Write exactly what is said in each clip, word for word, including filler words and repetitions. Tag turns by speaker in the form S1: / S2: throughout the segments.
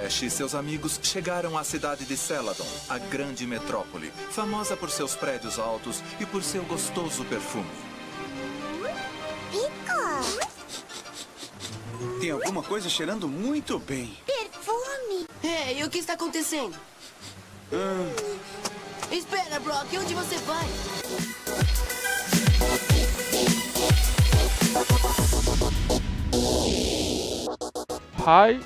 S1: Ash e seus amigos chegaram à cidade de Celadon, a grande metrópole, famosa por seus prédios altos e por seu gostoso perfume.
S2: Pico!
S3: Tem alguma coisa cheirando muito bem.
S2: Perfume!
S4: Ei, o que está acontecendo?
S3: Hum.
S4: Espera, Brock, onde você vai?
S5: Hi.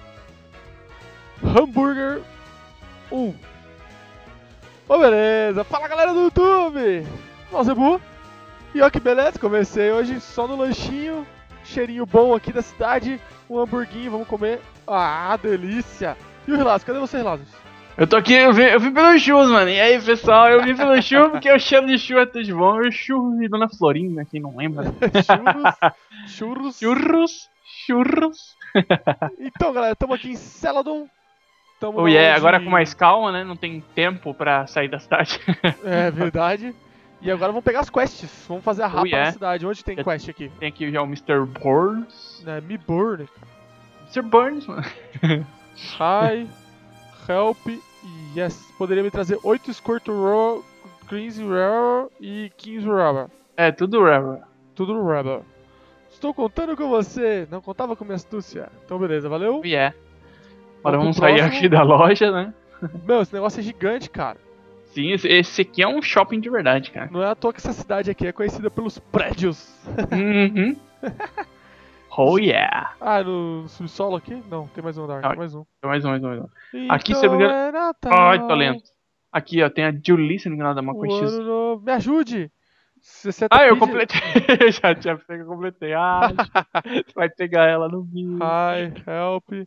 S5: Hambúrguer um. Ô, beleza. Fala, galera do YouTube. Malzebu. E ó que beleza, comecei hoje só no lanchinho. Cheirinho bom aqui da cidade. Um hamburguinho, vamos comer. Ah, delícia. E o Relatos, cadê você, Relatos?
S6: Eu tô aqui, eu vim, eu vim pelo churros, mano. E aí, pessoal, eu vim pelo churros porque o cheiro de churros é tudo de bom. Eu churros de Dona Florinda, quem não lembra.
S5: Churros. Churros.
S6: Churros. Churros.
S5: Então, galera, estamos aqui em Celadon. Tamo
S6: Oh, yeah,
S5: onde...
S6: agora com mais calma, né? Não tem tempo pra sair da cidade.
S5: É verdade. E agora vamos pegar as quests. Vamos fazer a rapa
S6: Oh, yeah.
S5: da cidade. Onde tem
S6: Já
S5: quest aqui?
S6: Tem aqui já o mister Burns.
S5: É, Me Burn.
S6: mister Burns, mano.
S5: Hi. Help. Yes. Poderia me trazer oito Squirt Raw, Greens Rare e quinze Rubber.
S6: É, tudo Rubber.
S5: Tudo Rubber. Estou contando com você. Não contava com minha astúcia. Então, beleza. Valeu.
S6: Oh, yeah. Agora
S5: Vamos
S6: vamos
S5: pro
S6: sair
S5: próximo.
S6: aqui da loja, né?
S5: Meu, esse negócio é gigante, cara.
S6: Sim, esse, esse aqui é um shopping de verdade, cara.
S5: Não é à toa que essa cidade aqui é conhecida pelos prédios.
S6: Uhum. Oh, yeah.
S5: Ah, no subsolo aqui? Não, tem mais um andar.
S6: Ah,
S5: Tem mais um.
S6: Tem mais um, mais um, mais um.
S5: Então
S6: Aqui, se eu não me engano...
S5: é Natal.
S6: Ai, tô lento. Aqui, ó, tem a Julie, se não me engano, da
S5: O
S6: Macoix.
S5: ano novo. Me ajude! sessenta
S6: Ah, eu
S5: pedi-
S6: completei. Já tinha pego, eu completei. Ah, você vai pegar ela no vídeo.
S5: Hi, help.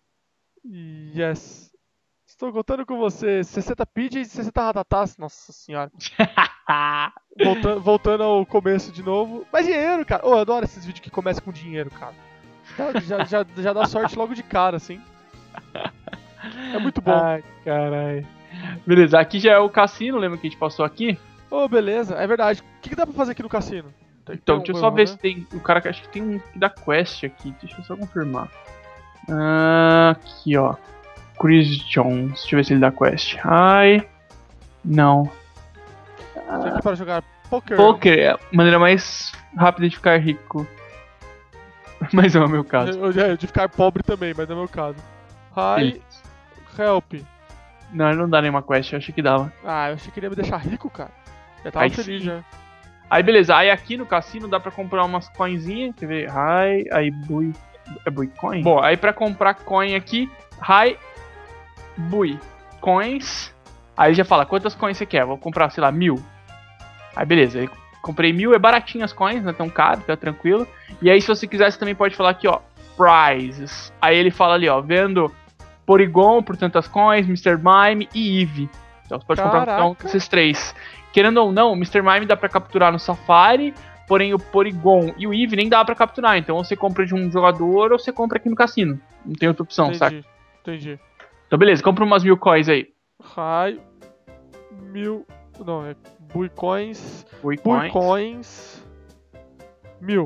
S5: Yes. Estou contando com você. sessenta pidgeys e sessenta ratatás. Nossa senhora. Voltando, voltando ao começo de novo. Mais dinheiro, cara. Oh, eu adoro esses vídeos que começam com dinheiro, cara. Dá- Já, já, já dá sorte logo de cara, assim. É muito bom.
S6: Ai, caralho. Beleza, aqui já é o cassino, lembra que a gente passou aqui?
S5: Oh, beleza. É verdade. O que, que dá pra fazer aqui no cassino? Tem que
S6: Então,
S5: ter
S6: deixa eu
S5: um
S6: só
S5: coisa,
S6: ver
S5: né?
S6: se tem. O cara que acho que tem um que dá quest aqui. Deixa eu só confirmar. Ah, aqui, ó. Chris Jones. Deixa eu ver se ele dá quest. Ai. Não.
S5: Isso aqui para jogar poker.
S6: Poker é a maneira mais rápida de ficar rico. Mas não é o meu caso.
S5: Eu, eu, de ficar pobre também, mas não é meu caso. Hi,
S6: Ele-
S5: help.
S6: Não, ele não dá nenhuma quest, eu achei que dava.
S5: Ah, eu achei que ele ia me deixar rico, cara. Já tava
S6: Aí
S5: feliz
S6: sim.
S5: já.
S6: Aí beleza, aí aqui no cassino dá pra comprar umas coinzinhas, quer ver? Hi, aí bui. É bui coin? Bom, aí pra comprar coin aqui, hi, bui. Coins. Aí já fala, quantas coins você quer? Vou comprar, sei lá, mil. Aí beleza, aí comprei mil, é baratinho as coins, não é tão caro, tá tranquilo. E aí se você quiser, você também pode falar aqui, ó, prizes. Aí ele fala ali, ó, vendo Porygon por tantas coins, mister Mime e Eevee. Então você pode comprar então,
S5: Caraca.
S6: esses três. Querendo ou não, o mister Mime dá pra capturar no Safari, porém o Porygon e o Eevee nem dá pra capturar. Então você compra de um jogador ou você compra aqui no cassino. Não tem outra opção, saca?
S5: Entendi, entendi.
S6: Então beleza, compra umas mil coins aí.
S5: Hi, mil... Não, é Bui Coins.
S6: Bui
S5: Bui
S6: coins.
S5: Coins. Mil.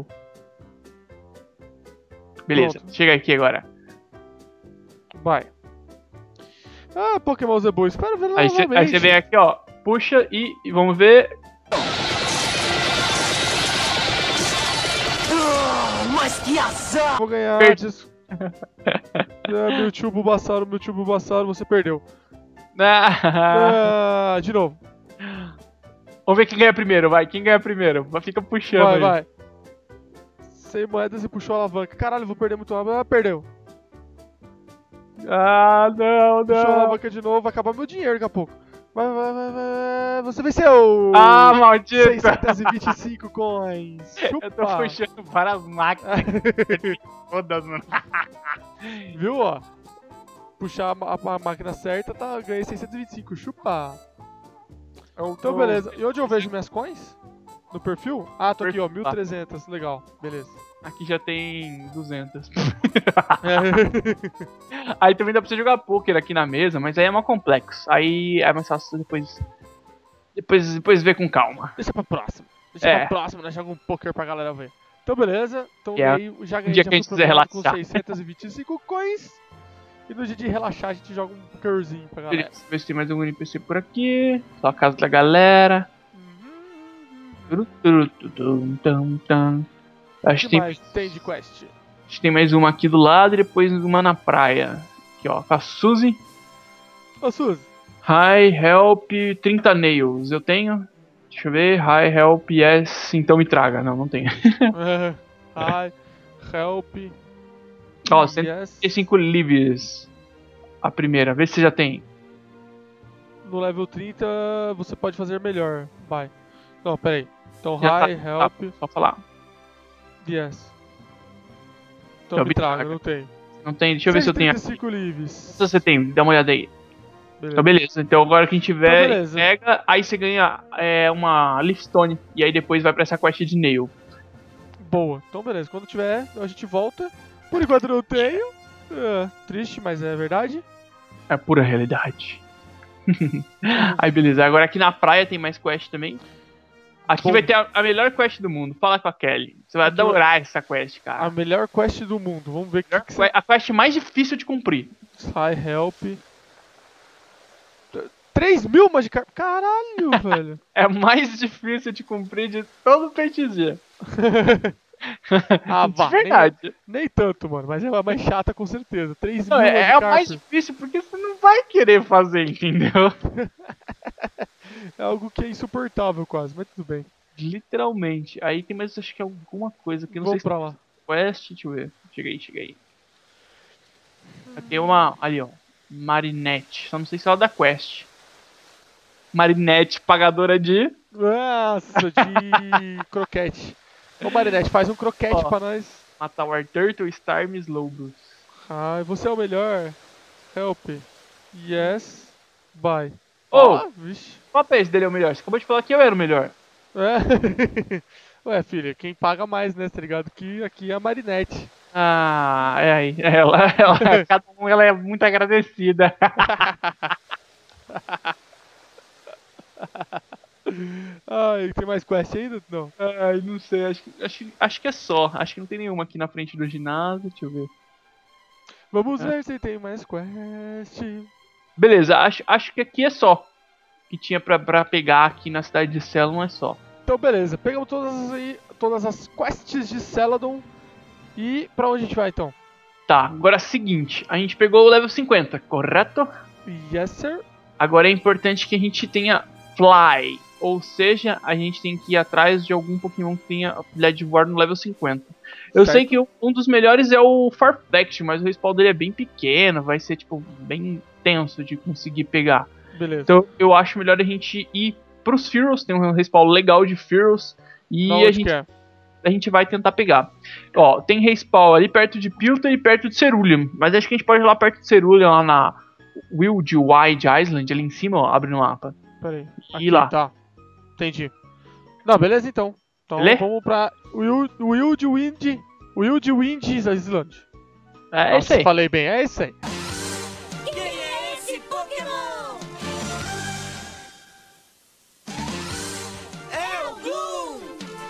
S6: Beleza,
S5: Pronto.
S6: chega aqui agora.
S5: Vai. Ah, Pokémon Zebu, espera ver
S6: Aí você
S5: novamente.
S6: aí você vem aqui, ó, puxa e, e vamos ver.
S4: Mas que azar!
S5: Vou ganhar.
S6: Perdi.
S5: Des... ah, Mewtwo, Bulbasaur, Mewtwo, Bulbasaur, você perdeu.
S6: Ah,
S5: Ah, de novo.
S6: vamos ver quem ganha primeiro, vai. Quem ganha primeiro? Fica puxando
S5: Vai,
S6: aí.
S5: vai. Sem moedas e puxou a alavanca. Caralho, eu vou perder muito rápido. Ah, perdeu.
S6: Ah, não,
S5: Puxou a
S6: não.
S5: alavanca de novo, vai acabar meu dinheiro daqui a pouco. Vai, vai, vai, vai. Você venceu!
S6: Ah, maldito.
S5: seiscentos e vinte e cinco coins.
S6: Eu tô
S5: Chupa.
S6: puxando para as máquinas. Todas, mano.
S5: Viu, ó? Puxar a, ma- a máquina certa, tá, ganhei seiscentos e vinte e cinco. Chupa. Então, beleza. E onde eu vejo minhas coins? No perfil? Ah, tô aqui, ó. mil e trezentos. Legal. Beleza.
S6: Aqui já tem duzentas.
S5: É.
S6: Aí também dá pra você jogar poker aqui na mesa, mas aí é mais complexo. Aí é mais fácil depois. Depois, depois ver com calma.
S5: Deixa pra próxima. Deixa
S6: É.
S5: pra próxima, né? Joga um poker pra galera ver. Então, beleza. Então,
S6: É,
S5: ganhei, já ganhei
S6: dia
S5: já
S6: que a gente
S5: fui
S6: quiser
S5: premiado com
S6: relaxar.
S5: seiscentos e vinte e cinco coins. E no dia de relaxar a gente joga um pokerzinho pra galera.
S6: Beleza, ver se tem mais algum N P C por aqui. Só a casa da galera. Acho que tem,
S5: mais tem de quest?
S6: acho que tem mais uma aqui do lado e depois uma na praia. Aqui ó, com a Suzy.
S5: Ô Suzy.
S6: Hi, help, trinta nails. Eu tenho? Deixa eu ver. Hi, help, yes. Então me traga. Não, não tenho.
S5: Hi, help.
S6: Ó,
S5: yes.
S6: cento e cinco lives. A primeira. Vê se você já tem.
S5: No level trinta você pode fazer melhor. Vai. Não, pera aí. Então,
S6: Já
S5: hi,
S6: tá,
S5: help.
S6: tá, só falar.
S5: Yes. Então
S6: Então
S5: me
S6: me
S5: traga,
S6: traga.
S5: não tem.
S6: Não tem? Deixa eu ver se eu tenho.
S5: cento e trinta e cinco lives.
S6: Se você tem, dá uma olhada aí.
S5: Beleza.
S6: Então beleza, então agora quem tiver,
S5: Então, beleza.
S6: pega, aí você ganha é, uma Leafstone, e aí depois vai pra essa quest de Nail.
S5: Boa. Então beleza, quando tiver, a gente volta. Por enquanto eu não tenho. É, triste, mas é verdade.
S6: É pura realidade. Aí beleza, agora aqui na praia tem mais quest também. Aqui
S5: Bom.
S6: vai ter a, a melhor quest do mundo, fala com a Kelly. Você vai
S5: Aqui
S6: adorar essa quest,
S5: A
S6: cara.
S5: melhor quest do mundo. Vamos ver o que, que
S6: Que- A quest mais difícil de cumprir.
S5: Hi, help. três mil Magikarp. Caralho, velho.
S6: É a mais difícil de cumprir de todo o P X G.
S5: Ah,
S6: De
S5: vá.
S6: verdade.
S5: Nem, nem tanto, mano. Mas é a mais chata com certeza. três
S6: Não,
S5: mil
S6: é, é a
S5: Magikarp.
S6: mais difícil porque você não vai querer fazer, entendeu?
S5: É algo que é insuportável quase, mas tudo bem.
S6: Literalmente. Aí tem mais, acho que alguma coisa aqui, não
S5: Vamos
S6: sei
S5: pra lá.
S6: se quest, deixa eu ver. Cheguei, cheguei. Tem uma, ali ó, Marinette. Só não sei se ela dá quest. Marinette, pagadora de...
S5: Nossa, de croquete. Ô Marinette, faz um croquete
S6: Ó.
S5: pra nós.
S6: Matar War Turtle, Starmie, Slowbros.
S5: Ai, você é o melhor. Help. Yes. Bye.
S6: Ô,
S5: Ah, vixe.
S6: qual peixe dele é o melhor? Você acabou de falar que eu era o melhor.
S5: É. Ué, filha, quem paga mais, né? Tá ligado? Que aqui é a Marinette.
S6: Ah, é aí. Ela, ela, cada um ela é muito agradecida.
S5: Ai, tem mais quest ainda? Não.
S6: Ai, não sei, acho, que- acho, que- acho que é só. Acho que não tem nenhuma aqui na frente do ginásio, deixa eu ver.
S5: Vamos
S6: É.
S5: ver se tem mais quest.
S6: Beleza, acho, acho que aqui é só. Que tinha pra, pra pegar aqui na cidade de Célon é só.
S5: Então, beleza. Pegamos todas as, aí, todas as quests de Celadon. E pra onde a gente vai, então?
S6: Tá, agora é o seguinte, a gente pegou o level cinquenta, correto?
S5: Yes, sir.
S6: Agora é importante que a gente tenha Fly, ou seja, a gente tem que ir atrás de algum Pokémon que tenha habilidade de voar no level cinquenta. Eu
S5: Certo.
S6: sei que um dos melhores é o Farfetch'd, mas o respawn dele é bem pequeno, vai ser tipo bem tenso de conseguir pegar.
S5: Beleza.
S6: Então eu acho melhor a gente ir pros Fearows, tem um respawn legal de Fearows, e
S5: Da
S6: a
S5: onde
S6: gente
S5: que é?
S6: a gente vai tentar pegar. Ó, tem respawn ali perto de Piltover e perto de Cerulean. Mas acho que a gente pode ir lá perto de Cerulean, lá na Wildwide Island, ali em cima, ó, abre no mapa.
S5: Pera aí.
S6: E
S5: Aqui,
S6: lá.
S5: Tá. Entendi. Não, beleza então. Então
S6: Beleza?
S5: vamos pra Wild, Wild Wind. Wild Wind Island.
S6: É
S5: Nossa,
S6: isso aí.
S5: falei bem, é isso aí.
S4: Quem é esse Pokémon? É o Gloom!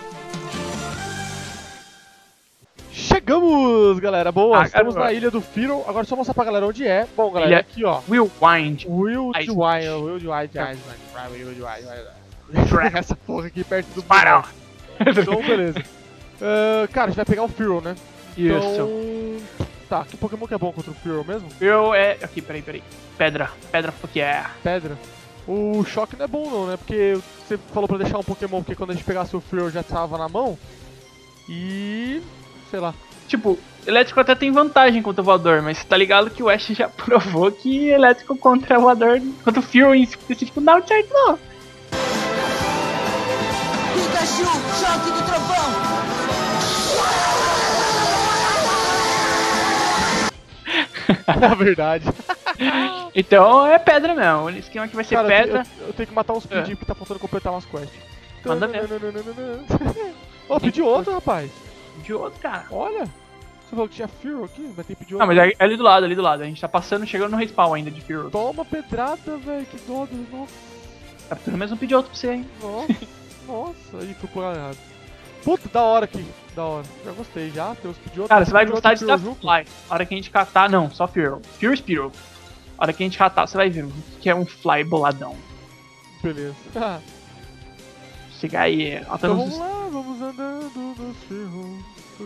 S5: Chegamos, galera. Boa,
S6: Ah,
S5: estamos
S6: agora-
S5: na ilha do Firo. Agora só mostrar pra galera onde é. Bom, galera,
S6: Ilha-
S5: aqui ó.
S6: Will Wind.
S5: Wild
S6: Island.
S5: Wild, Wild Wild Island. Wild Wild Island. Essa porra aqui perto do
S6: Para!
S5: Então, beleza. Ah, cara, a gente vai pegar o Firo, né?
S6: Isso.
S5: Então... Tá, que Pokémon que é bom contra o Firo mesmo?
S6: Eu é. Aqui, peraí, peraí. Pedra. Pedra fuck yeah.
S5: Pedra. O choque não é bom não, né? Porque você falou pra deixar um Pokémon porque quando a gente pegasse o Firo já tava na mão. E... sei lá.
S6: Tipo, elétrico até tem vantagem contra o voador, mas você tá ligado que o Ash já provou que elétrico contra o voador, contra o Fury em específico, não dá certo não.
S4: Pikachu, choque do trovão!
S5: Na verdade.
S6: Então é pedra mesmo, o esquema aqui vai ser
S5: Cara,
S6: pedra.
S5: Eu, eu- eu tenho que matar uns
S6: É.
S5: Pidgey porque tá faltando completar umas quests.
S6: Manda ver.
S5: Ô, pedi outro, rapaz.
S6: De outro, cara.
S5: Olha. Você falou que tinha Firo aqui, mas tem pedi
S6: Não,
S5: outro.
S6: mas é ali do lado, ali do lado. A gente tá passando, chegando no respawn ainda de Fury.
S5: Toma pedrada, velho. Que dó. do- Nossa.
S6: Tá pelo menos um pedir outro pra você, hein?
S5: Nossa. Nossa. Aí, foi pro lado errado. Puta, da hora aqui. Da hora. Já gostei, já. Tem os Pidgeotto.
S6: Cara, você vai
S5: Pidgeotto,
S6: gostar de
S5: Spearow
S6: Fly. A hora que a gente catar. Não, só Fearow. Fear Spearow. A hora que a gente catar, você vai ver o que é um Fly boladão.
S5: Beleza.
S6: Chegar aí. Ó, tá
S5: Então
S6: nos-
S5: vamos lá, vamos andando no Spearow.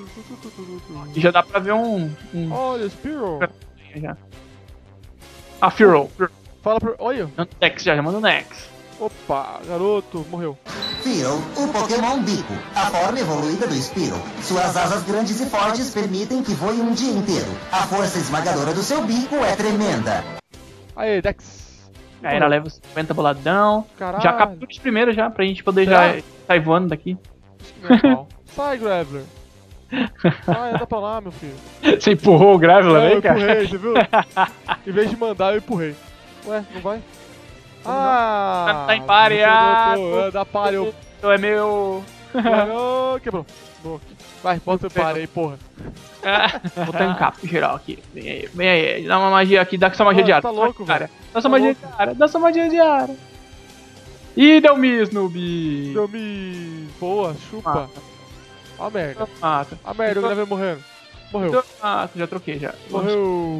S6: E já dá pra ver um. um...
S5: Olha, Spearow.
S6: Já. Ah, Fearow. Fearow.
S5: Fala pra... Olha.
S6: Manda o Nex já, já manda o Nex.
S5: Opa, garoto, morreu.
S2: Fearow, o Pokémon Bico, a forma evoluída do Spearow. Suas asas grandes e fortes permitem que voe um dia inteiro. A força esmagadora do seu bico é tremenda.
S5: Aê, Dex.
S6: Já era level cinquenta boladão.
S5: Caralho.
S6: Já captura os primeiros já, pra gente poder
S5: Será?
S6: já sair voando daqui.
S5: Acho que não é mal. Sai, Graveler. Sai, anda pra lá, meu filho.
S6: Você empurrou o Graveler
S5: É, eu
S6: aí, cara?
S5: empurrei, você viu? Em vez de mandar, eu empurrei. Ué, não vai? Ah!
S6: Tá empareado.
S5: você botou, é, dá pare, eu...
S6: Então é meu.
S5: Ô, quebrou. Boa. Vai, bota o pare aí, porra.
S6: Vou tancar pro geral aqui. Vem aí, vem aí. Dá uma magia aqui, dá sua magia
S5: Ah,
S6: de ar.
S5: tá louco,
S6: cara.
S5: velho.
S6: Dá sua
S5: Tá
S6: magia
S5: louco.
S6: de ar. Dá sua magia de ar. Ih, deu miss, noob.
S5: Deu me... Boa, chupa. Ó a merda.
S6: Mata.
S5: A merda, o Graveler morrendo. Morreu.
S6: Ah, já troquei já.
S5: Morreu.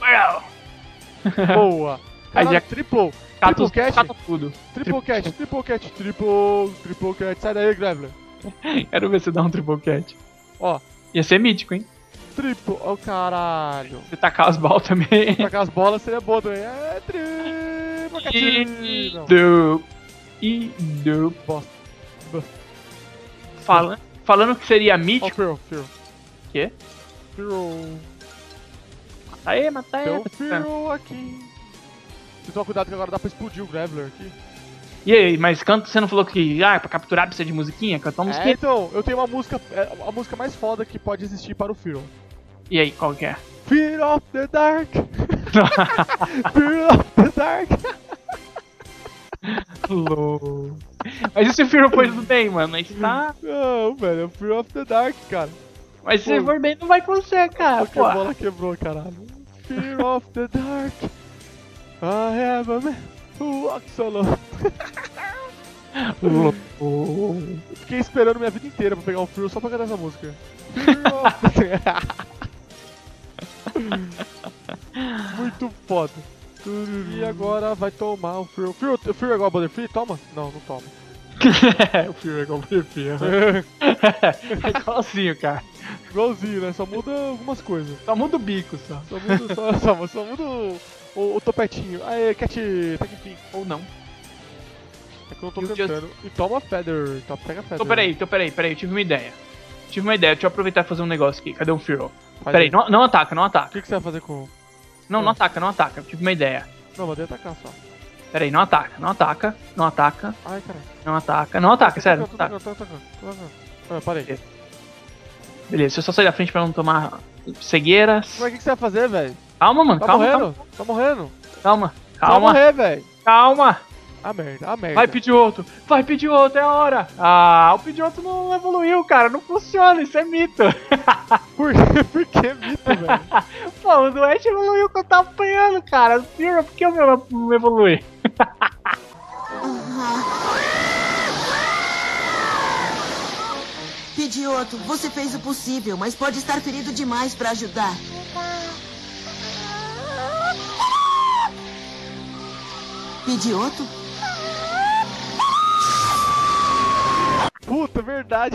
S6: Morreu.
S5: Boa.
S6: Aí
S5: Caralho,
S6: já-
S5: triple.
S6: Cata,
S5: Triple catch.
S6: cata tudo.
S5: Triple catch, triple catch, triple, triple catch. Sai daí, Graveler.
S6: Quero ver se dá um triple cat.
S5: Ó,
S6: Ia ser mítico, hein?
S5: triple. Ó, caralho.
S6: Se tacar as balas também.
S5: Tacar as bolas seria boa também. É, triple catch.
S6: E
S5: Não,
S6: do. E do.
S5: bosta.
S6: Falando, falando que seria
S5: Ó,
S6: mítico.
S5: Fearow, Fearow.
S6: Quê?
S5: Fearow.
S6: Mata aí, mata aí.
S5: Tem um
S6: mata aí.
S5: Fearow aqui. Você toma cuidado que agora dá pra explodir o Graveler aqui.
S6: E aí, mas canta, você não falou que ah, pra capturar precisa de musiquinha? Canta uma
S5: É,
S6: musiquinha.
S5: então, eu tenho uma música, é a música mais foda que pode existir para o Fearow.
S6: E aí, qual que é?
S5: Fear of the Dark. Fear of the Dark.
S6: Lol. Mas e se o Fear for do bem, mano? Aí tá.
S5: Não, velho, é Fear of the Dark, cara.
S6: Mas se
S5: Pô.
S6: for bem, não vai com você, cara.
S5: Porque a
S6: Pô.
S5: bola quebrou, caralho. Fear of the Dark. I have a man who walks alone.
S6: Lol.
S5: Fiquei esperando minha vida inteira pra pegar um Fear só pra cantar essa música. Fear of the Muito foda. E agora vai tomar o Fear. Fear, o Fear é igual a Butterfree? Toma? Não, não toma.
S6: O Fear é igual o Fear. É igualzinho, cara.
S5: Igualzinho, né? Só muda algumas coisas.
S6: Só muda o bico, só.
S5: Só muda, só, só, só muda o, o, o topetinho. Aê, Cat, pega enfim.
S6: Ou não.
S5: É que eu não tô
S6: E o
S5: cantando. E toma Feather. Tá, pega Feather.
S6: Então, peraí, então, peraí, peraí, eu tive uma ideia. Tive uma ideia, deixa eu aproveitar e fazer um negócio aqui. Cadê o Fear?
S5: Faz
S6: Peraí,
S5: aí.
S6: não, não ataca, não
S5: O
S6: ataca.
S5: que, que você vai fazer com...
S6: Não, não ataca, não ataca. Eu tive uma ideia.
S5: Não, mandei atacar só.
S6: Peraí, não ataca, não ataca, não ataca,
S5: Ai, caralho.
S6: não ataca, não ataca,
S5: Tô
S6: sério. Não
S5: atacando,
S6: ataca.
S5: tô atacando, tô atacando, tô atacando. Ah, parei.
S6: Beleza, deixa eu só sair da frente pra não tomar cegueiras.
S5: Mas o que, que você vai fazer, velho?
S6: Calma, mano,
S5: Tá
S6: calma,
S5: morrendo? Tá morrendo?
S6: calma,
S5: Você vai
S6: calma,
S5: morrer, velho.
S6: calma.
S5: A merda, a merda.
S6: Vai pedir outro, vai pedir outro, é a hora. Ah, o pedir outro não evoluiu, cara, não funciona, isso é mito.
S5: Por, por que mito, velho?
S6: Pô, o do Ash evoluiu quando eu tava apanhando, cara. O Fear, por que o meu não evolui?
S4: Pidgeotto, você fez o possível, mas pode estar ferido demais pra ajudar. Pidgeotto?
S5: Puta, verdade.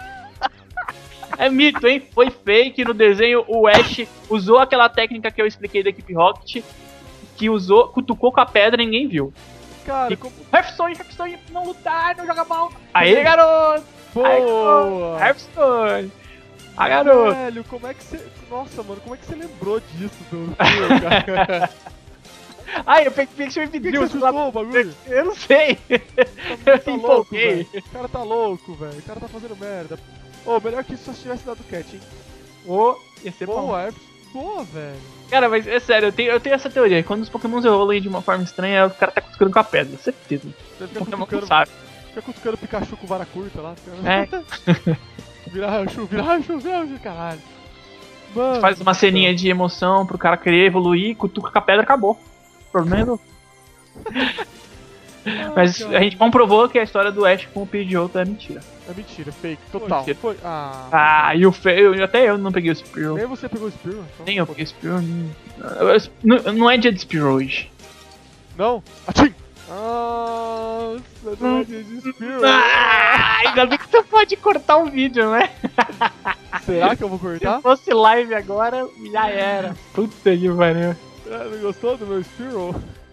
S6: É mito, hein? Foi fake no desenho. O Ash usou aquela técnica que eu expliquei da equipe Rocket, que usou, cutucou com a pedra e ninguém viu.
S5: Cara,
S6: E-
S5: como...
S6: Hearthstone, Hearthstone, não lutar, não joga mal. Aê, garoto! Aê,
S5: Boa!
S6: Hearthstone! Ah, garoto!
S5: Velho, como é que você... Nossa, mano, como é que você lembrou disso do filme, cara?
S6: Ai, eu peguei que me
S5: Por que, que
S6: pediu.
S5: você chutou o bagulho?
S6: Eu não sei.
S5: Tá, tá
S6: me
S5: louco,
S6: empolguei.
S5: velho. O cara tá louco, velho. O cara tá fazendo merda. Ô, melhor que isso só tivesse dado cat, hein?
S6: Ô, ia ser bom.
S5: Boa, Herpes. Boa, velho.
S6: Cara, mas é sério, eu tenho, eu tenho essa teoria. Quando os Pokémons evoluem de uma forma estranha, o cara tá cutucando com a pedra, certeza.
S5: Você
S6: O
S5: fica
S6: Pokémon não
S5: cutucando,
S6: sabe.
S5: fica cutucando Pikachu com vara curta lá.
S6: É.
S5: Vira Raichu, vira Raichu, vira Raichu, caralho. Mano.
S6: Faz uma ceninha de emoção pro cara querer evoluir, cutuca com a pedra, acabou. O problema é do... Mas a gente comprovou que a história do Ash com o Pidgeotto é mentira.
S5: É mentira, fake, total.
S6: Mentira.
S5: Foi. Ah,
S6: Ah, e o feio, até eu não peguei o Spearow.
S5: nem você pegou o Spearow? Então,
S6: Nem eu peguei o Spearow. Não, não é dia de Spearow hoje.
S5: Não? Atim! Ah, não é dia de Spearow.
S6: Ah, ainda bem que você pode cortar o vídeo, né?
S5: Será que eu vou
S6: Se
S5: cortar?
S6: fosse live agora, já era. Puta que pariu.
S5: Ah, não gostou do meu Spearow?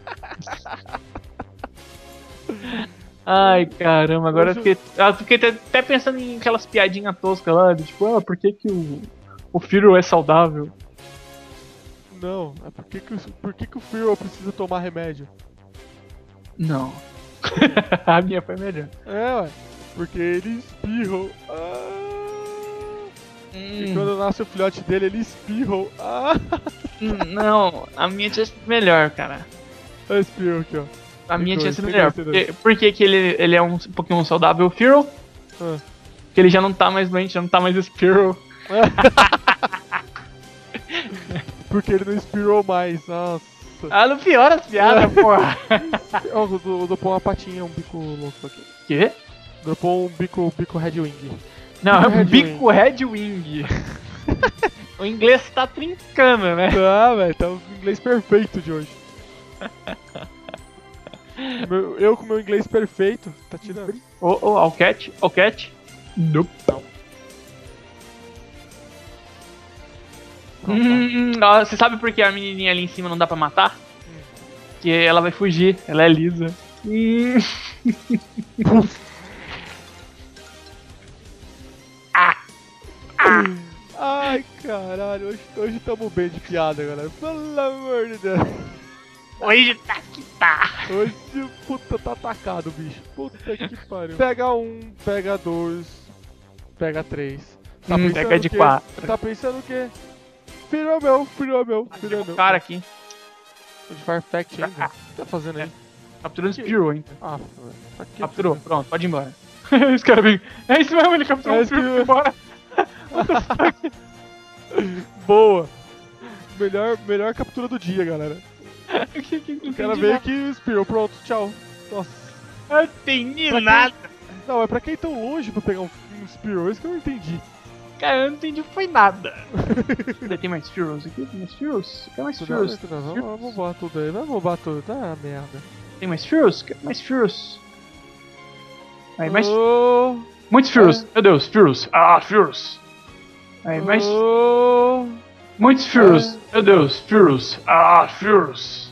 S6: Ai, caramba, agora eu fiquei, eu fiquei até, até pensando em aquelas piadinhas toscas lá, de tipo, ah, por que que o, o Fearow é saudável?
S5: Não, é por que que, o- por que que o Fearow precisa tomar remédio?
S6: Não. A minha foi melhor.
S5: É, ué. Porque ele espirrou. Ah, e
S6: Hum,
S5: quando nasce o filhote dele, ele espirrou. Ah,
S6: não, a minha tinha sido melhor, cara.
S5: olha o espirro aqui, ó.
S6: A minha
S5: Tem
S6: tinha
S5: dois,
S6: sido
S5: tem
S6: melhor.
S5: dois, tem
S6: Porque, por que que ele, ele é um Pokémon saudável, o Fearow?
S5: Ah.
S6: Que ele já não tá mais doente, já não tá mais Spearow.
S5: Porque ele não espirrou mais. Nossa.
S6: Ah, não piora as piadas, porra.
S5: Ó, oh, dropou uma patinha, um bico louco aqui.
S6: Quê?
S5: Dropou um bico, bico Red Wing.
S6: Não, é um
S5: Red
S6: bico Red Wing. O inglês tá trincando, né?
S5: Tá, velho, tá o inglês perfeito de hoje. Meu- eu com meu inglês perfeito, tá tirando.
S6: Ô, ô, Alcat, Alcat. Nope. Hum, ó, você sabe por que a menininha ali em cima não dá pra matar? Que ela vai fugir, ela é lisa. Hum.
S5: Ai, caralho, hoje, hoje tamo bem de piada, galera. Pelo amor de Deus.
S6: Hoje tá que tá.
S5: Hoje, puta, tá atacado, bicho. Puta que pariu. Pega um, pega dois, pega três. Tá
S6: Hum,
S5: pensando
S6: pega de
S5: o quê?
S6: quatro.
S5: Tá pensando o quê? Filho é meu, filho é meu, filho é meu.
S6: Cara aqui,
S5: De Farfetch ainda. O que tá fazendo aí?
S6: capturando Spearow, hein?
S5: Ah, velho. Pra quê?
S6: Capturou, pronto, pode ir embora. Esse cara vem. É isso mesmo, ele capturou
S5: É
S6: o
S5: isso que-
S6: Spearow, embora.
S5: Boa. Melhor, melhor captura do dia, galera.
S6: Que- que- que-
S5: O cara
S6: que-
S5: veio aqui e espirrou. Pronto, tchau. Nossa.
S6: Eu não entendi
S5: Pra
S6: nada.
S5: Não, é pra quem tão longe pra pegar um, um Spearow, isso que eu não entendi.
S6: Cara, eu não entendi foi nada. Ainda tem mais Spearows aqui? Tem mais Spearows? Quer mais
S5: Tudo
S6: Spearows?
S5: bem, tudo bem. Vamos, vamos roubar tudo aí, vamos roubar tudo. Tá merda.
S6: Tem mais Spearows? Quer mais Spearows? Aí, mais...
S5: Oh,
S6: Muitos Spearows. Meu Deus, Spearows. Ah, Spearows. Aí, mais...
S5: oh.
S6: Muitos Spearows. Meu Deus, Spearows. Ah, Spearows.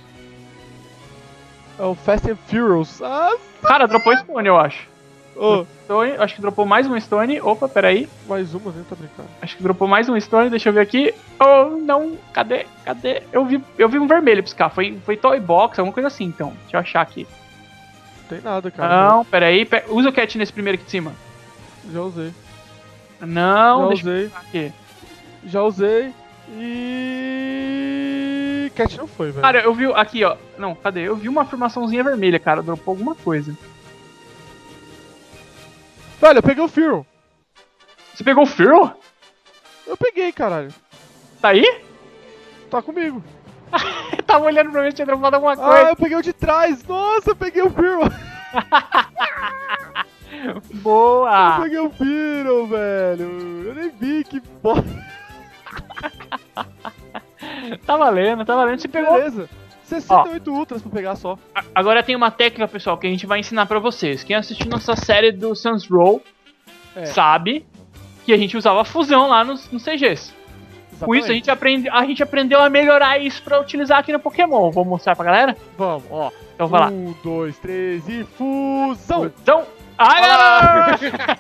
S5: É o Fast and Furious. Ah,
S6: Cara, dropou Stone, eu acho.
S5: oh.
S6: Stone, acho que dropou mais um Stone. Opa, peraí.
S5: Mais uma, nem tá brincando.
S6: Acho que dropou mais um Stone, deixa eu ver aqui. Oh, não, cadê? Cadê? Eu vi, eu vi um vermelho piscar. Foi, foi Toy Box, alguma coisa assim, então. Deixa eu achar aqui.
S5: Não tem nada, cara.
S6: Não, peraí. Pe... Usa o Cat nesse primeiro aqui de cima.
S5: Já usei.
S6: Não,
S5: Já
S6: deixa
S5: usei.
S6: eu ver aqui.
S5: Já usei. E. Cat não foi, velho.
S6: Cara, eu vi aqui, ó. Não, cadê? Eu vi uma formaçãozinha vermelha, cara. Dropou alguma coisa.
S5: Velho, eu peguei o Fearow.
S6: Você pegou o Fearow?
S5: Eu peguei, caralho.
S6: Tá aí?
S5: Tá comigo.
S6: Eu tava olhando pra ver se tinha dropado alguma
S5: Ah,
S6: coisa.
S5: eu peguei o de trás. Nossa, eu peguei o Fearow.
S6: Boa!
S5: Eu peguei o Fearow, velho. Eu nem vi que bosta.
S6: Tá valendo, tá valendo. Você pegou.
S5: Beleza. sessenta e oito Ultras pra pegar só.
S6: A- Agora tem uma técnica, pessoal, que a gente vai ensinar pra vocês. Quem assistiu nossa série do Sans Row
S5: É.
S6: sabe que a gente usava fusão lá nos, nos C Gs. Com isso a gente, aprende, a gente aprendeu a melhorar isso pra utilizar aqui no Pokémon. Vou mostrar pra galera?
S5: Vamos, ó.
S6: Então vai lá.
S5: Um, dois, três e fusão!
S6: Então. Ai, galera!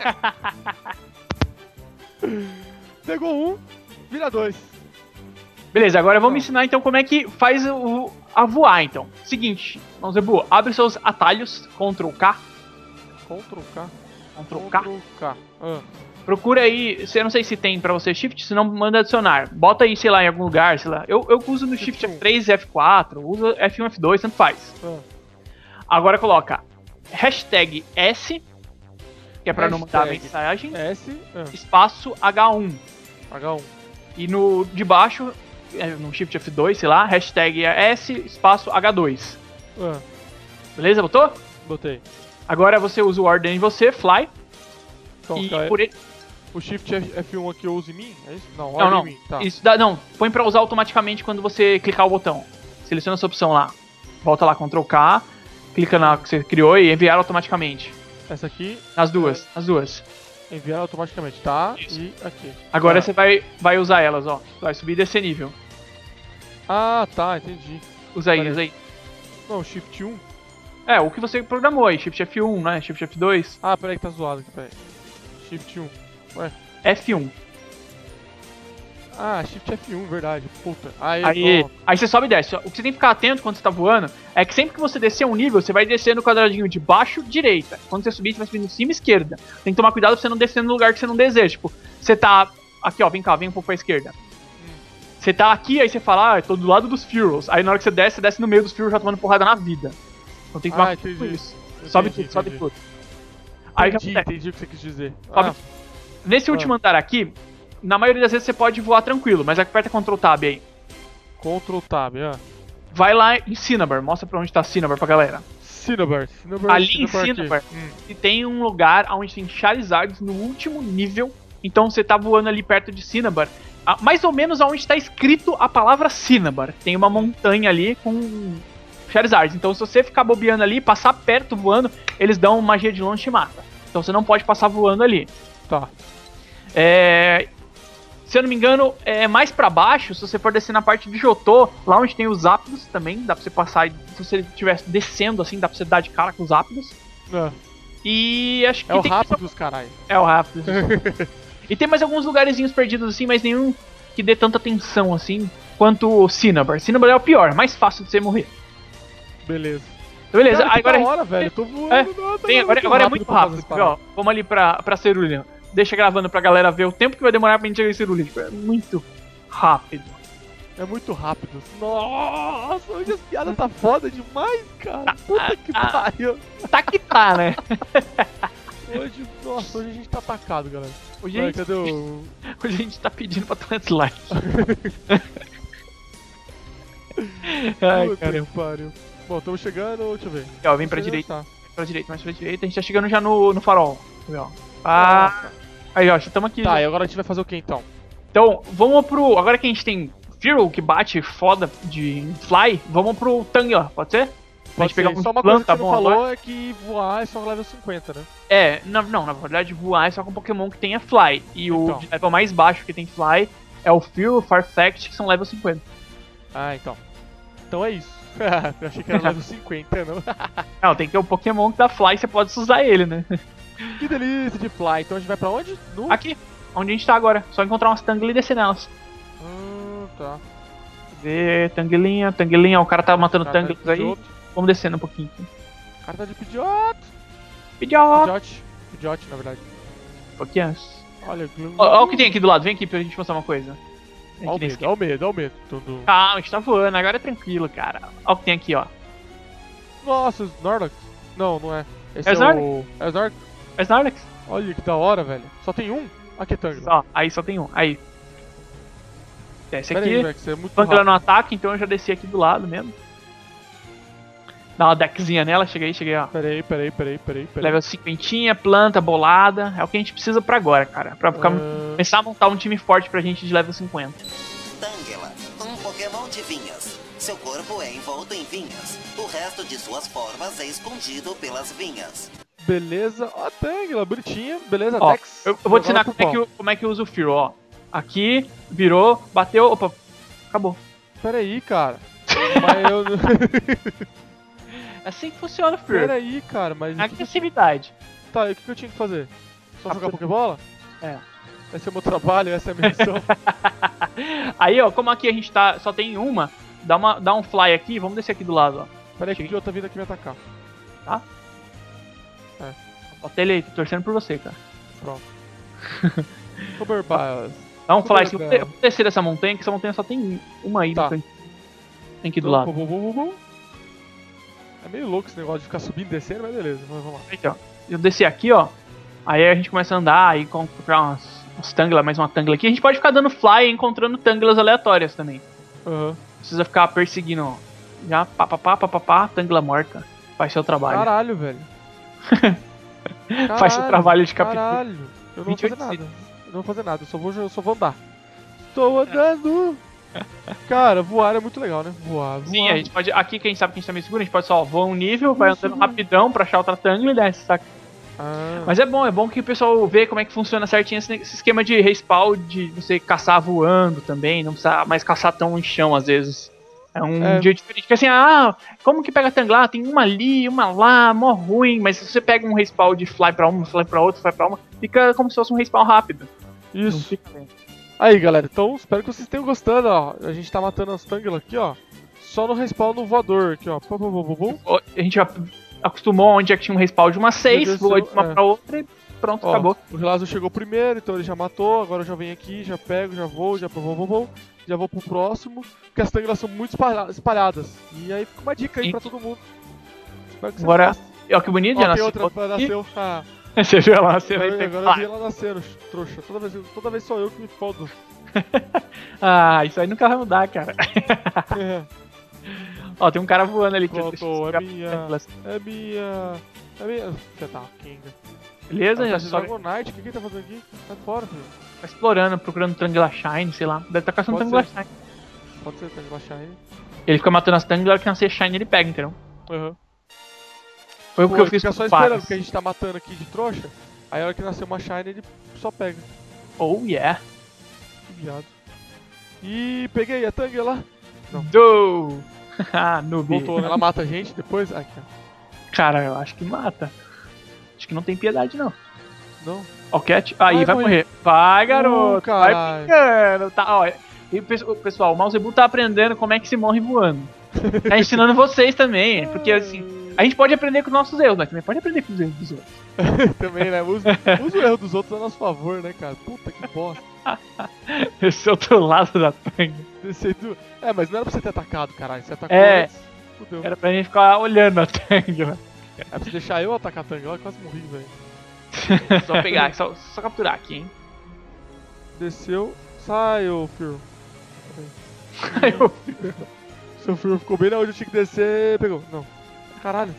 S5: Pegou um, vira dois.
S6: Beleza, agora vamos ensinar então como é que faz o, a voar, então. Seguinte, Mãozebu, abre seus atalhos, Ctrl K,
S5: Ctrl K.
S6: Ctrl K.
S5: Ctrl K. Ah.
S6: Procura aí, eu não sei se tem pra você Shift, se não manda adicionar. Bota aí, sei lá, em algum lugar, sei lá. Eu, eu uso no Shift F três e F quatro, uso F um, F dois, tanto faz.
S5: Ah.
S6: Agora coloca hashtag S, que é pra não mandar
S5: Hashtag
S6: mensagem,
S5: S, ah.
S6: espaço H um.
S5: H um.
S6: E no de baixo, é, no Shift F dois, sei lá, hashtag S, espaço H dois.
S5: Ah.
S6: Beleza, botou?
S5: Botei.
S6: Agora você usa o ordem em você, fly.
S5: Então,
S6: e
S5: cara,
S6: por ele...
S5: o Shift F um aqui eu uso em mim? É isso? Não,
S6: Não,
S5: ordem
S6: não.
S5: em mim. Tá.
S6: Isso dá, não, põe pra usar automaticamente quando você clicar o botão. Seleciona essa opção lá. Volta lá, control K. Clica na que você criou e enviar automaticamente.
S5: Essa aqui.
S6: Nas duas, nas duas.
S5: Enviar automaticamente, tá?
S6: Isso.
S5: E aqui.
S6: Agora
S5: Ah.
S6: você vai, vai usar elas, ó. Vai subir e descer nível.
S5: Ah, tá, entendi.
S6: Usa aí,
S5: Pera
S6: usa aí.
S5: Não, Shift um.
S6: É, o que você programou aí. Shift F um, né? Shift F dois.
S5: Ah, peraí que tá zoado aqui, peraí. Shift um. Ué.
S6: F um.
S5: Ah, Shift F um, verdade. Puta. Aí,
S6: Aí,
S5: pronto.
S6: aí você sobe e desce. O que você tem que ficar atento quando você tá voando é que sempre que você descer um nível, você vai descer no quadradinho de baixo, direita. Quando você subir, você vai subir em cima, esquerda. Tem que tomar cuidado pra você não descer no lugar que você não deseja. Tipo, você tá... Aqui, ó, vem cá, vem um pouco pra esquerda. Você tá aqui, aí você fala, ah, eu tô do lado dos Fuels. Aí na hora que você desce, você desce no meio dos Fuels já tomando porrada na vida. Então tem que tomar
S5: Ah,
S6: cuidado com
S5: entendi.
S6: isso. Sobe
S5: Entendi,
S6: tudo, sobe
S5: entendi.
S6: tudo. Aí o que
S5: Entendi,
S6: acontece?
S5: entendi o que você quis dizer.
S6: Sobe
S5: Ah,
S6: Nesse último andar aqui, na maioria das vezes você pode voar tranquilo, mas aperta Ctrl Tab aí.
S5: Ctrl Tab, ah.
S6: Vai lá em Cinnabar, mostra pra onde tá Cinnabar pra galera.
S5: Cinnabar. Cinnabar
S6: Ali em
S5: Cinnabar aqui.
S6: Cinnabar,
S5: Hum.
S6: e tem um lugar onde tem Charizards no último nível. Então você tá voando ali perto de Cinnabar, ah, mais ou menos aonde tá escrito a palavra Cinnabar. Tem uma montanha ali com Charizards. Então se você ficar bobeando ali, passar perto voando, eles dão magia de longe e te mata. Então você não pode passar voando ali.
S5: Tá.
S6: É... Se eu não me engano, é mais pra baixo, se você for descer na parte de Jotô, lá onde tem os Zapdos também, dá pra você passar, se você estiver descendo assim, dá pra você dar de cara com os Zapdos.
S5: É,
S6: E acho que
S5: é o
S6: tem
S5: Rápidos, caralho.
S6: É o Rápidos. E tem mais alguns lugarzinhos perdidos assim, mas nenhum que dê tanta atenção assim quanto o Cinnabar. Cinnabar é o pior, mais fácil de você morrer.
S5: Beleza.
S6: Então, beleza,
S5: Cara, que
S6: agora...
S5: da hora, velho. Eu tô voando.
S6: É,
S5: nossa,
S6: Tem, agora, agora é muito
S5: pra fazer
S6: rápido,
S5: essas paradas.
S6: ó. Vamos ali pra, pra Cerulha. Deixa gravando pra galera ver o tempo que vai demorar pra gente chegar em Cerulha. Tipo, é muito rápido.
S5: É muito rápido. Nossa, hoje as piadas tá foda demais, cara. Puta que
S6: ah,
S5: pariu.
S6: Tá que tá, né?
S5: Hoje, nossa, hoje a gente tá atacado, galera.
S6: Hoje
S5: Vai,
S6: a gente,
S5: cadê o...
S6: hoje a gente tá pedindo pra tomar dislike. Ai,
S5: Puta
S6: caramba.
S5: que pariu. Bom, estamos chegando, deixa eu ver.
S6: Aqui, ó, vem pra
S5: Chegando,
S6: direita,
S5: tá.
S6: pra direita, mais pra direita. A gente tá chegando já no, no farol. Aqui, ó. Ah, aí, ó, já estamos aqui.
S5: Tá, e agora a gente vai fazer o que então?
S6: Então, vamos pro... Agora que a gente tem Fearow, que bate foda de Fly, vamos pro Tangela, pode ser? Pra gente
S5: Pode
S6: pegar
S5: ser.
S6: um
S5: Só uma coisa que
S6: planta
S5: você não
S6: bom
S5: falou
S6: agora.
S5: é que voar é só level cinquenta, né?
S6: É, não, não, na verdade voar é só com Pokémon que tenha Fly. E o
S5: Então.
S6: de level mais baixo que tem Fly é o Fearow, Farfetch'd, que são level cinquenta.
S5: Ah, então. Então é isso. Eu achei que era level cinquenta, não.
S6: Não, tem que ter o Pokémon que dá Fly, você pode usar ele, né?
S5: Que delícia de fly. Então a gente vai pra onde? No...
S6: Aqui, onde a gente tá agora. Só encontrar umas Tangela e descer nelas.
S5: Ah, tá.
S6: Ver, Tangelinha, Tangelinha, o cara tá matando
S5: Cara tá
S6: Tangelas
S5: de
S6: aí.
S5: pidioto.
S6: Vamos descendo um pouquinho aqui.
S5: Cara tá de pidioto.
S6: Pidiote.
S5: Pidiote. Pidiote, na verdade.
S6: Um pouquinho antes.
S5: Olha, Gloom.
S6: Ó, ó o que tem aqui do lado, vem aqui pra gente mostrar uma coisa. Vem
S5: Olha o
S6: aqui nesse
S5: medo, olha o medo, olha o medo. Tudo.
S6: Calma, a gente tá voando, agora é tranquilo, cara. Olha o que tem aqui, ó.
S5: Nossa, Snorlax. Não, não é. Esse
S6: É
S5: é,
S6: Snorlax?
S5: o... É o Snorlax?
S6: É Snorlax?
S5: Olha que da hora, velho. Só tem um? Aqui, Tangela.
S6: Ó, aí só tem um. Aí. Desce
S5: Pera
S6: aqui.
S5: aí, Vex, é muito
S6: Tangela
S5: rápido.
S6: no ataque, então eu já desci aqui do lado mesmo. Dá uma deckzinha nela, cheguei, cheguei, ó.
S5: Pera aí, pera aí, pera aí, pera aí. Pera aí.
S6: Level cinquenta, planta, bolada. É o que a gente precisa pra agora, cara. Pra ficar,
S5: Ah.
S6: começar a montar um time forte pra gente de level cinquenta.
S2: Tangela, um Pokémon de vinhas. Seu corpo é envolto em vinhas. O resto de suas formas é escondido pelas vinhas.
S5: Beleza. Ó, Tangela, bonitinha. Beleza,
S6: Ó,
S5: Dex.
S6: eu, eu vou te
S5: Agora
S6: ensinar
S5: pro
S6: como é, que,
S5: pau.
S6: eu- como é que eu uso o Fearow, ó. Aqui, virou, bateu, opa, acabou.
S5: Pera aí, cara. Mas eu...
S6: É assim que funciona o Fearow.
S5: Pera aí, cara, mas... o que que-
S6: Agressividade.
S5: Tá, e o que que eu tinha que fazer? Só
S6: Ah,
S5: jogar
S6: você-
S5: Pokébola?
S6: É.
S5: Esse é o meu trabalho, essa é a minha missão.
S6: Aí, ó, como aqui a gente tá, só tem uma, dá, uma, dá um fly aqui, vamos descer aqui do lado, ó.
S5: Pera aí que o
S6: Cheguei.
S5: Dio tá vindo aqui me atacar.
S6: Bota ele aí, tô torcendo por você, cara.
S5: Pronto. Overbias.
S6: Dá um
S5: Tudo
S6: fly aqui,
S5: bem.
S6: vamos descer dessa montanha, que essa montanha só tem uma aí.
S5: Tá.
S6: no canto. Tem aqui do lado.
S5: Vum, vum, vum, vum. É meio louco esse negócio de ficar subindo e descendo, mas beleza, vamos vamos lá.
S6: Então, eu desci aqui, ó. Aí a gente começa a andar, aí comprar umas, umas Tangela, mais uma Tangela aqui. A gente pode ficar dando fly e encontrando Tangelas aleatórias também.
S5: Aham.
S6: Precisa ficar perseguindo, ó. Já pá, pá, pá, pá, pá, pá, Tangela morta. Faz seu trabalho.
S5: Caralho, velho. Caralho,
S6: Faz seu trabalho de captura.
S5: Caralho. Eu não vou fazer nada.
S6: vinte e oito
S5: Eu não vou fazer nada, eu só vou, eu só vou andar. Tô andando. Cara, voar é muito legal, né? Voar, voar.
S6: Sim, a gente pode. Aqui que a gente sabe que a gente tá meio seguro, a gente pode só voar um nível, vai andando rapidão pra achar outra tangla e desce, saca?
S5: Ah.
S6: Mas é bom, é bom que o pessoal vê como é que funciona certinho esse, esse esquema de respawn, de você caçar voando também, não precisa mais caçar tão em chão às vezes. É um
S5: É.
S6: dia diferente, porque assim, ah, como que pega tangla? Tem uma ali, uma lá, mó ruim, mas se você pega um respawn de fly pra uma, fly pra outra, fly pra uma, fica como se fosse um respawn rápido. Não
S5: Isso.
S6: fica bem.
S5: Aí, galera, então espero que vocês tenham gostado, ó. A gente tá matando as tanglas aqui, ó. Só no respawn no voador aqui, ó. Pum, pum, pum, pum, pum.
S6: Ó, A gente já acostumou onde é que tinha um respawn de uma seis,
S5: desceu,
S6: voa de uma
S5: é.
S6: pra outra e pronto,
S5: Ó,
S6: acabou.
S5: o Relazo chegou primeiro, então ele já matou. Agora eu já venho aqui, já pego, já vou, já vou, vou, vou. Já vou pro próximo. Porque as tanglas são muito espalha- espalhadas. E aí fica uma dica aí
S6: Sim.
S5: pra todo mundo. Espero que você
S6: Agora,
S5: goste.
S6: ó que bonito,
S5: Ó,
S6: já
S5: tem
S6: nasceu.
S5: outra, nasceu. Ah,
S6: Você viu ela, você vai
S5: agora
S6: ter
S5: agora eu vi ela nascendo, trouxa. Toda vez, toda vez sou eu que me fodo.
S6: Ah, isso aí nunca vai mudar, cara. Ó, tem um cara voando ali.
S5: Pronto,
S6: deixa eu
S5: é
S6: pegar
S5: minha.
S6: tanglas.
S5: É minha. É minha. Você tá, Kinga.
S6: Beleza, já
S5: Ah,
S6: só
S5: Dragonite, o que que ele tá fazendo aqui? Sai fora, filho.
S6: tá explorando, procurando Tangla Shine, sei lá. Deve estar caçando
S5: Pode
S6: Tangla
S5: ser.
S6: Shine.
S5: Pode ser, tem que baixar ele.
S6: Ele fica matando as Tanglas, a hora que nascer Shine ele pega, entendeu?
S5: Aham.
S6: Foi o
S5: Pô,
S6: que eu
S5: ele
S6: fiz
S5: fica
S6: com
S5: só
S6: o
S5: esperando,
S6: Paras.
S5: porque a gente tá matando aqui de trouxa. Aí a hora que nascer uma Shine, ele só pega.
S6: Oh yeah.
S5: Que viado. Ih, peguei a Tang lá. Não.
S6: Do! Ah, noob.
S5: Voltou, né? Ela mata a gente depois. Aqui, ó.
S6: Cara, eu acho que mata. Acho que não tem piedade, não.
S5: Não.
S6: Ó, o Cat. Aí,
S5: Vai
S6: vai,
S5: morrer.
S6: morrer. Vai, garoto.
S5: Uh,
S6: vai
S5: caralho.
S6: ficando. Tá, ó. E, pe- pessoal, o Mausebu tá aprendendo como é que se morre voando. Tá ensinando vocês também. Porque, assim, a gente pode aprender com os nossos erros, mas também pode aprender com os erros dos outros.
S5: Também, né? Usa, usa o erro dos outros a nosso favor, né, cara? Puta que bosta.
S6: Esse outro lado da tanga.
S5: Descer do... É, mas não era pra você ter atacado, caralho. Você atacou
S6: É.
S5: antes. Fudeu.
S6: Era pra gente ficar olhando a tanga.
S5: É pra você deixar eu atacar a Tang. Eu quase morri, velho.
S6: Só pegar, só, só capturar aqui, hein?
S5: Desceu. Sai, ô Fir.
S6: Aí eu
S5: Seu Fir ficou bem na onde eu tinha que descer. Pegou. Não. Caralho.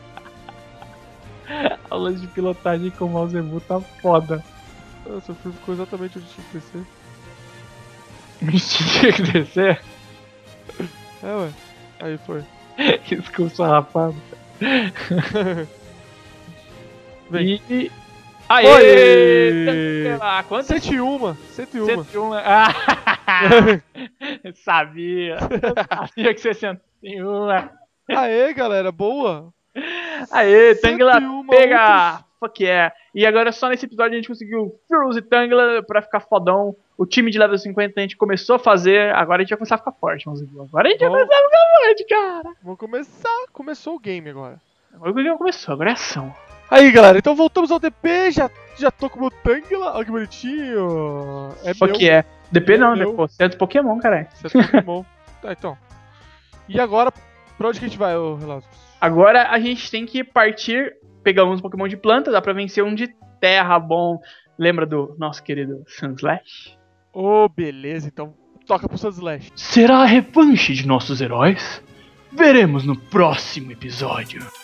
S6: aulas de pilotagem com o Mausebu tá foda.
S5: Ah, seu Fir ficou exatamente onde tinha que descer.
S6: Mentira que descer.
S5: É, ué. Aí foi.
S6: Discurso rapado.
S5: Vem.
S6: E. Aê!
S5: Oi!
S6: Sei lá, quantas?
S5: cento e um. cento e um.
S6: cento e um. Ah! Eu sabia. Eu sabia que você cento e um.
S5: Aê, galera. Boa.
S6: Aê, Tangla,
S5: cento e um
S6: pega!
S5: outros.
S6: Fuck yeah! E agora só nesse episódio a gente conseguiu Furus e Tangla pra ficar fodão. O time de level cinquenta a gente começou a fazer, agora a gente vai começar a ficar forte, Mausebu. Agora a gente vai
S5: Vamos.
S6: começar a ficar forte, cara!
S5: Vamos começar. Começou o game agora.
S6: Agora o jogo começou, agora é ação.
S5: Aí, galera. Então voltamos ao D P. Já, já tô com o meu Tangla. Olha que bonitinho. É
S6: Fuck
S5: meu.
S6: yeah! D P não,
S5: É
S6: né?
S5: meu.
S6: Pô, você é do Pokémon, caralho.
S5: Você é Pokémon. Tá, então. E agora, pra onde que a gente vai, ô Relato?
S6: Agora a gente tem que partir. Pegamos um Pokémon de planta, dá pra vencer um de terra bom. Lembra do nosso querido Sunslash?
S5: Ô, beleza. Então, toca pro Sunslash.
S6: Será a revanche de nossos heróis? Veremos no próximo episódio.